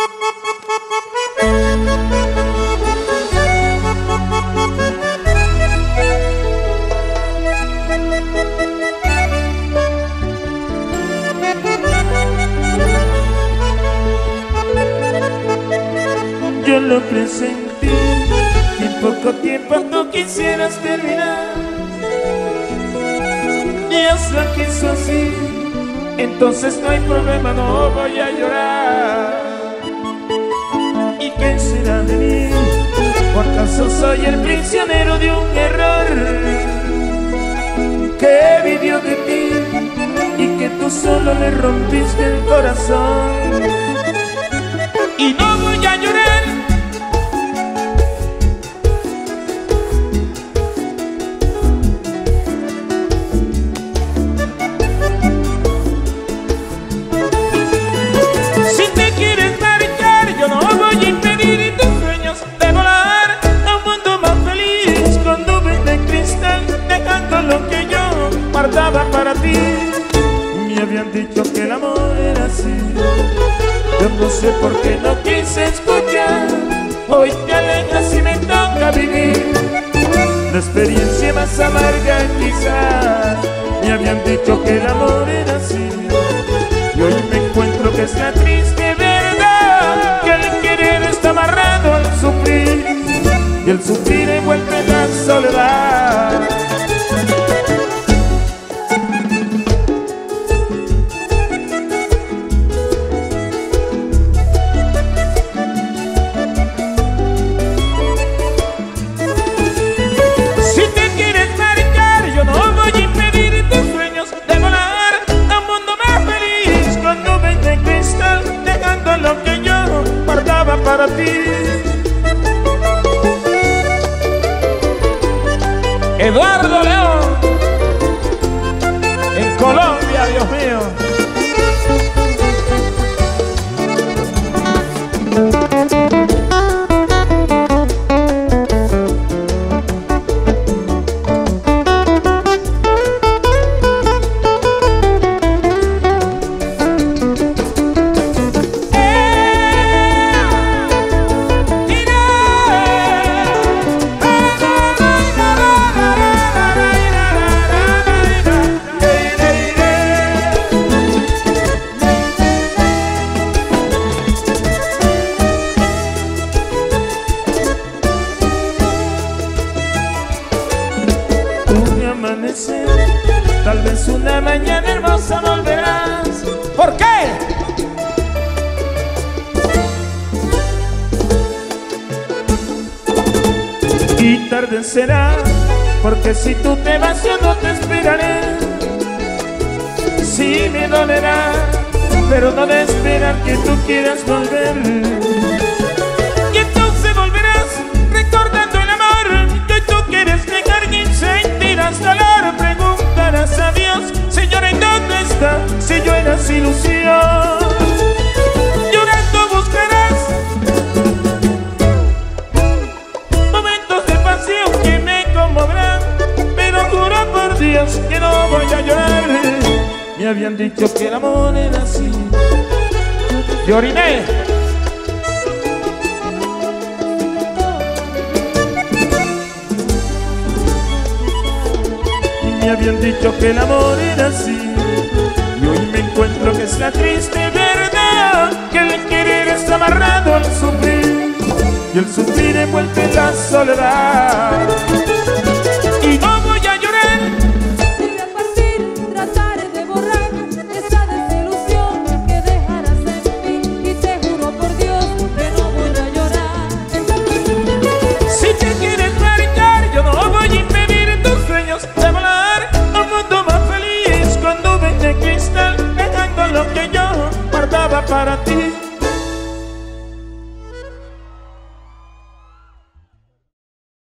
Yo lo presentí, y en poco tiempo tú quisieras terminar. Dios lo quiso así, entonces no hay problema, no voy a llorar. ¿Y qué será de mí? ¿O acaso soy el prisionero de un error que vivió de ti y que tú solo le rompiste el corazón? Y no voy a llorar. Si te quieres marchar, yo no voy a impedir tus sueños de volar a un mundo más feliz, con nubes de cristal, dejando lo que yo guardaba para ti. Me habían dicho que el amor era así, yo no sé por qué no quise escuchar. Hoy te alejas y me toca vivir la experiencia más amarga quizás. Me habían dicho que el amor era así, y hoy me encuentro que es la triste verdad, que el querer está amarrado al sufrir, y el sufrir envuelve la soledad. Para ti, Eduardo León, en Colombia, Dios mío. Tal vez una mañana hermosa volverás. ¿Por qué? Y tarde será, porque si tú te vas yo no te esperaré. Sí me dolerá, pero no de esperar que tú quieras volver. Y entonces volverás recordando el amor que tú quieres dejar y sentirás dolor. Preguntarás a Dios, Señor, ¿en dónde está? Si yo era su ilusión. Llorando buscarás momentos de pasión que me conmoverán, pero juro por Dios que no voy a llorar. Me habían dicho que el amor era así. Yo oriné. Me habían dicho que el amor era así, y hoy me encuentro que es la triste verdad, que el querer está amarrado al sufrir, y el sufrir envuelve la soledad. Y no voy a llorar. Voy a partir, tratar de borrar esa desilusión que dejarás en mí, y te juro por Dios que no voy a llorar. Si te quieres marchar, yo no voy a impedir tus sueños de volar a un mundo más feliz, con nubes de cristal, dejando lo que yo guardaba para ti.